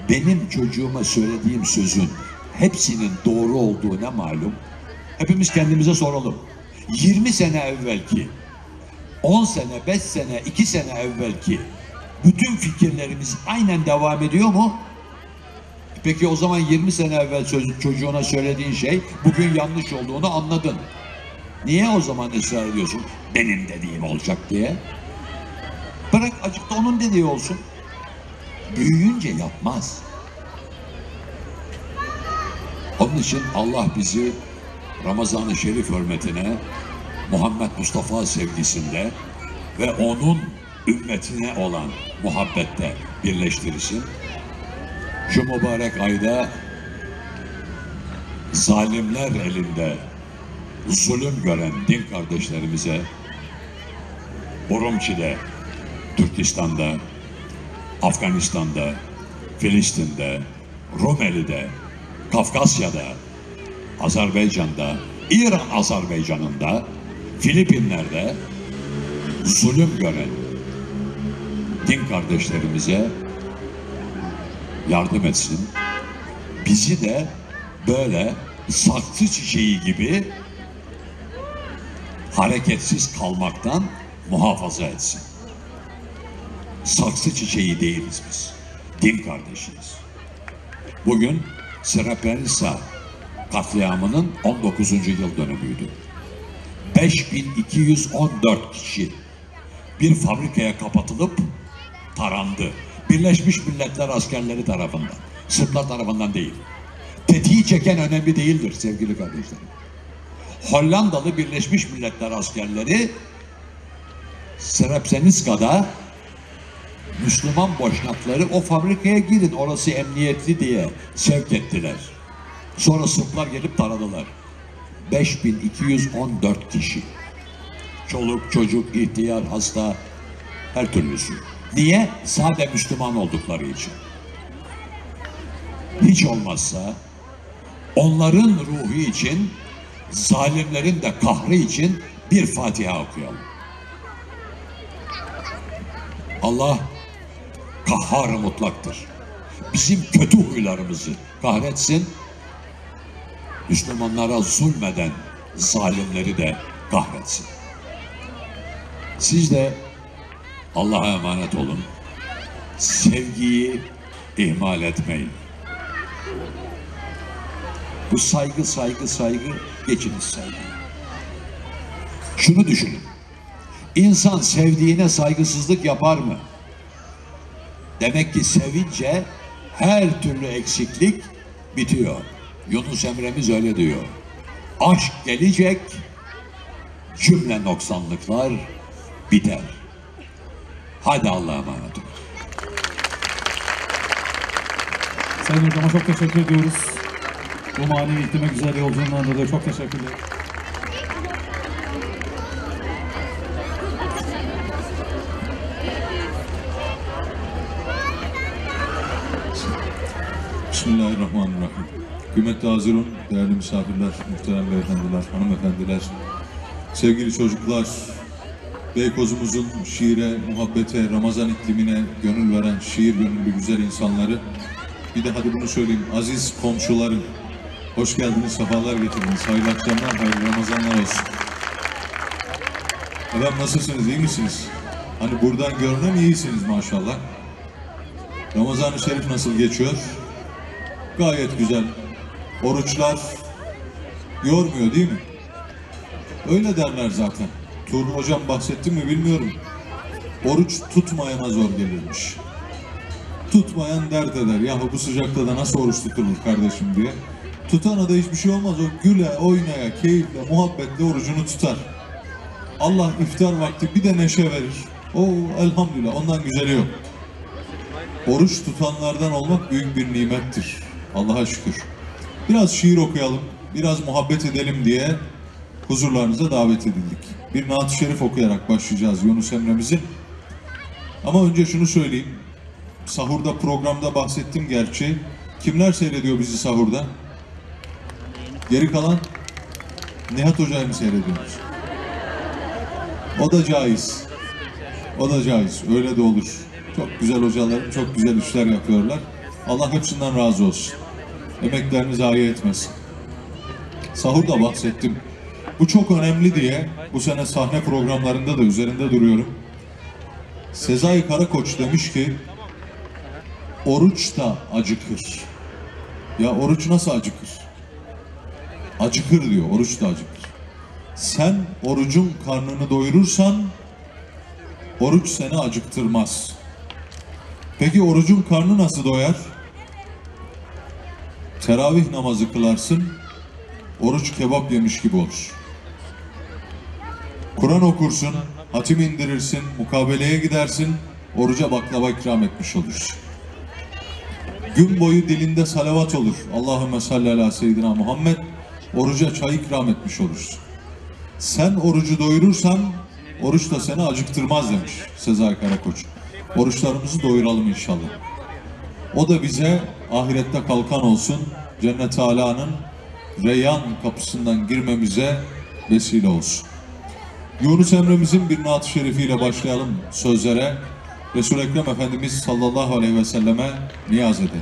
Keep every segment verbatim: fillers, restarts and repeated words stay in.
benim çocuğuma söylediğim sözün hepsinin doğru olduğu ne malum? Hepimiz kendimize soralım. yirmi sene evvelki, on sene, beş sene, iki sene evvelki bütün fikirlerimiz aynen devam ediyor mu? Peki o zaman yirmi sene evvel çocuğuna söylediğin şey bugün yanlış olduğunu anladın. Niye o zaman ısrar ediyorsun? Benim dediğim olacak diye. Bırak azıcık da onun dediği olsun. Büyüyünce yapmaz. Onun için Allah bizi Ramazan-ı Şerif hürmetine, Muhammed Mustafa sevgisinde ve onun ümmetine olan muhabbette birleştirsin. Şu mübarek ayda zalimler elinde zulüm gören din kardeşlerimize Urumçi'de, Türkistan'da, Afganistan'da, Filistin'de, Rumeli'de, Kafkasya'da, Azerbaycan'da, İran Azerbaycan'ında, Filipinler'de zulüm gören din kardeşlerimize yardım etsin. Bizi de böyle saksı çiçeği gibi hareketsiz kalmaktan muhafaza etsin. Saksı çiçeği değiliz biz. Din kardeşiyiz. Bugün Srebrenica katliamının on dokuzuncu yıl dönümüydü. beş bin iki yüz on dört kişi bir fabrikaya kapatılıp tarandı. Birleşmiş Milletler askerleri tarafından. Sırplar tarafından değil. Tetiği çeken önemli değildir sevgili kardeşlerim. Hollandalı Birleşmiş Milletler askerleri Srebrenica'da Müslüman boşnakları o fabrikaya gidin orası emniyetli diye sevk ettiler. Sonra Sırplar gelip taradılar. beş bin iki yüz on dört kişi. Çoluk, çocuk, ihtiyar, hasta, her türlüsü. Niye? Sade Müslüman oldukları için. Hiç olmazsa onların ruhu için, zalimlerin de kahrı için bir Fatiha okuyalım. Allah kahhar-ı mutlaktır. Bizim kötü huylarımızı kahretsin. Müslümanlara zulmeden zalimleri de kahretsin. Siz de Allah'a emanet olun. Sevgiyi ihmal etmeyin. Bu saygı, saygı, saygı, geçiniz saygı. Şunu düşünün. İnsan sevdiğine saygısızlık yapar mı? Demek ki sevince her türlü eksiklik bitiyor. Yunus Emre'miz öyle diyor. Aşk gelecek, cümle noksanlıklar biter. Hadi Allah'a emanet olun. Sayın Hocam'a çok teşekkür ediyoruz. Bu manevi iklime güzel yolculuğundan dolayı çok teşekkürler. Bismillahirrahmanirrahim. Kıymetli Hazirun, değerli misafirler, muhterem beyefendiler, hanımefendiler, sevgili çocuklar, Beykozumuzun şiire, muhabbete, Ramazan iklimine gönül veren şiir gönüllü güzel insanları, bir de hadi bunu söyleyeyim, aziz komşularım, hoş geldiniz, sefalar getirdiniz. Hayırlı akşamlar, hayırlı Ramazanlar olsun. Efendim nasılsınız, iyi misiniz? Hani buradan görünen iyisiniz maşallah. Ramazan-ı Şerif nasıl geçiyor? Gayet güzel. Oruçlar yormuyor değil mi? Öyle derler zaten. Tuğrul Hocam bahsetti mi bilmiyorum. Oruç tutmayana zor gelirmiş. Tutmayan dert eder. Yahu bu sıcakta da nasıl oruç tutulur kardeşim diye. Tutana da hiçbir şey olmaz. O güle, oynaya, keyifle, muhabbetle orucunu tutar. Allah iftar vakti bir de neşe verir. O elhamdülillah, ondan güzeli yok. Oruç tutanlardan olmak büyük bir nimettir. Allah'a şükür. Biraz şiir okuyalım, biraz muhabbet edelim diye huzurlarınıza davet edildik. Bir Naat-ı Şerif okuyarak başlayacağız Yunus Emre'mizin. Ama önce şunu söyleyeyim. Sahurda, programda bahsettim gerçi. Kimler seyrediyor bizi sahurda? Geri kalan Nihat Hoca'yı mı seyrediyoruz? O da caiz. O da caiz. Öyle de olur. Çok güzel hocalarım, çok güzel işler yapıyorlar. Allah hepsinden razı olsun. Emeklerini zayi etmesin. Sahurda bahsettim. Bu çok önemli diye bu sene sahne programlarında da üzerinde duruyorum. Sezai Karakoç demiş ki, oruç da acıkır. Ya oruç nasıl acıkır? Acıkır diyor, oruç da acıkır. Sen orucun karnını doyurursan, oruç seni acıktırmaz. Peki orucun karnı nasıl doyar? Teravih namazı kılarsın, oruç kebap yemiş gibi olur. Kur'an okursun, hatim indirirsin, mukabeleye gidersin, oruca baklava ikram etmiş olursun. Gün boyu dilinde salavat olur. Allahümme salli ala seyyidina Muhammed, oruca çay ikram etmiş olursun. Sen orucu doyurursan, oruç da seni acıktırmaz demiş Sezai Karakoç. Oruçlarımızı doyuralım inşallah. O da bize ahirette kalkan olsun, Cennet-i Alâ'nın Reyyan kapısından girmemize vesile olsun. Yunus Emre'mizin bir naat-ı şerifiyle başlayalım sözlere. Resul-i Ekrem Efendimiz sallallahu aleyhi ve selleme niyaz edelim.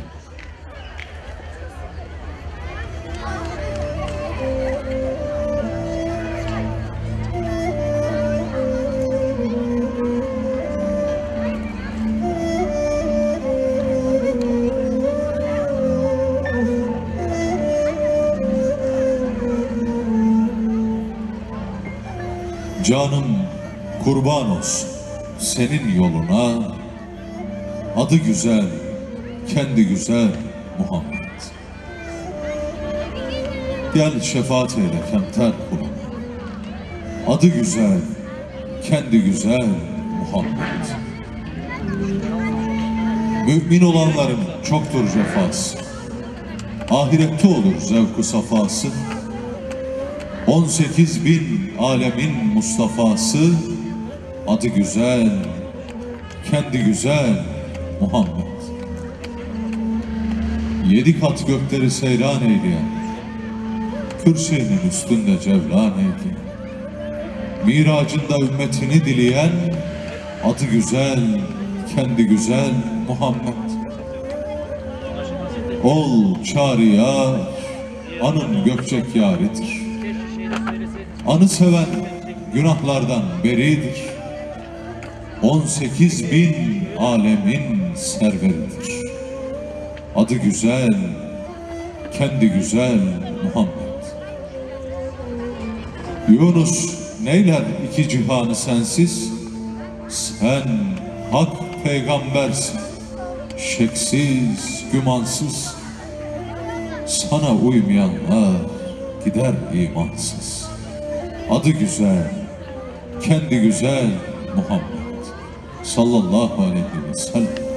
Canım kurban olsun senin yoluna, adı güzel, kendi güzel Muhammed. Gel şefaat eyle kemter kuluna, adı güzel, kendi güzel Muhammed. Mümin olanların çoktur cefası, ahirette olur zevk-ı safası. On sekiz bin alemin Mustafa'sı, adı güzel, kendi güzel Muhammed. Yedi kat gökleri seyran eyleyen, kürsünün üstünde cevlan eyleyen, miracında ümmetini dileyen, adı güzel, kendi güzel Muhammed. Ol çağrı yar, anın gökçek yaridir. Anı seven günahlardan beridir. On sekiz bin alemin serveridir. Adı güzel, kendi güzel Muhammed. Yunus neyler iki cihanı sensiz? Sen hak peygambersin, şeksiz, gümansız. Sana uymayanlar gider imansız. Adı güzel, kendi güzel Muhammed sallallahu aleyhi ve sellem.